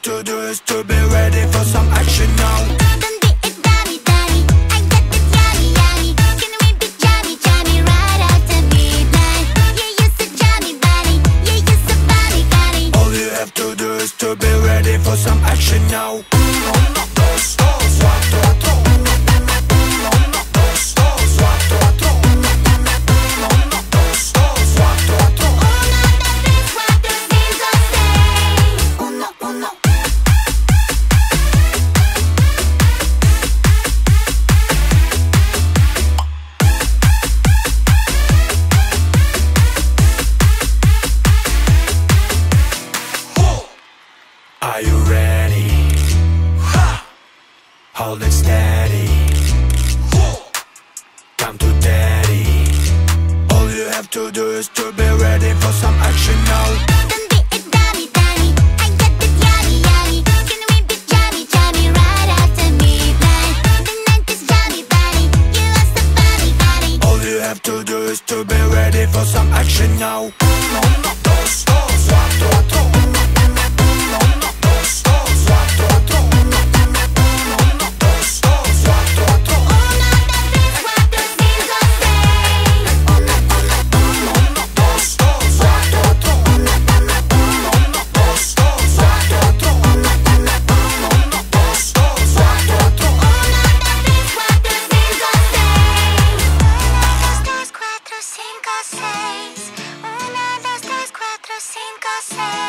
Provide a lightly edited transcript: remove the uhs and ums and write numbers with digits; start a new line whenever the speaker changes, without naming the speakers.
to do is to be ready for some action now.
Don't be a dummy, dummy. I got this yummy, yummy. Can we be jammy, jammy right after midnight? Yeah, you so jammy, bunny. Yeah, you so funny, funny.
All you have to do is to be ready for some action now. Are you ready? Hold it steady. Come to daddy. All you have to do is to be ready for some action now.
Don't be a dummy, dummy. I got this yummy, yummy. Can we be jammy, jammy right after midnight? The night is jammy, bunny. You are so funny, funny.
All you have to do is to be ready for some action now.
Cinco, seis.